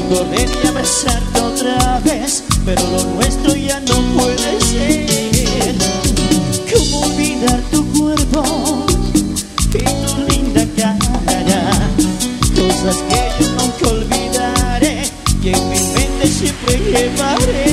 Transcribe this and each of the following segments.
correr y abrazarte otra vez, pero lo nuestro ya no puede ser. ¿Cómo olvidar tu cuerpo y tu linda cara? Cosas que yo nunca olvidaré y en mi mente siempre llevaré.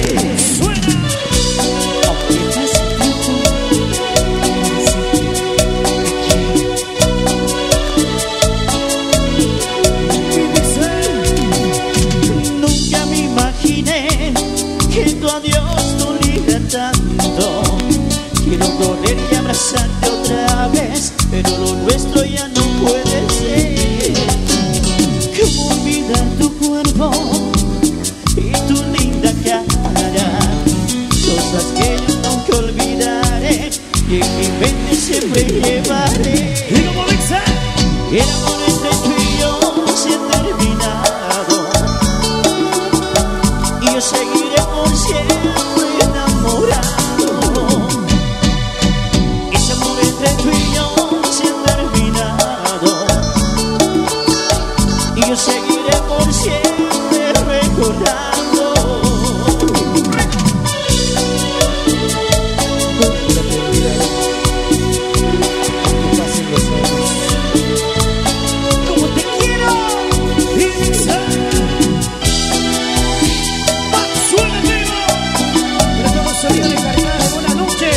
Nunca me imaginé que tu adiós doliera tanto. Quiero correr y abrazarte otra vez, pero lo nuestro ya no puede ser. ¿Cómo olvidar tu cuerpo y tu linda cara? Cosas que yo nunca olvidaré y en mi mente siempre llevaré. Y como dice, el amor entre tú y yo se ha terminado y yo seguiré por siempre enamorado. Ese amor entre tú y yo se ha terminado y yo seguiré por siempre recordando. Nunca te olvidaré, aunque pasen los años. como te quiero. Y dice, suena vivo. Pero como sonido de carnada de buena noche.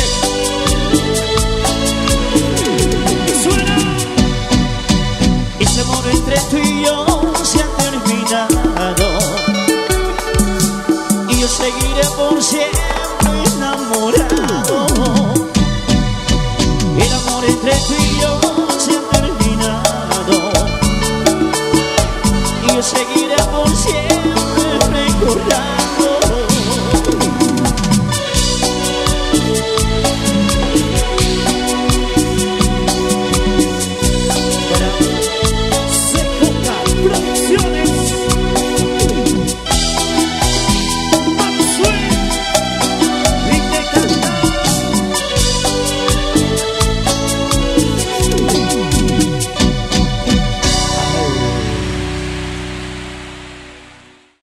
Y suena. Ese amor entre tú y yo se ha terminado y yo seguiré por siempre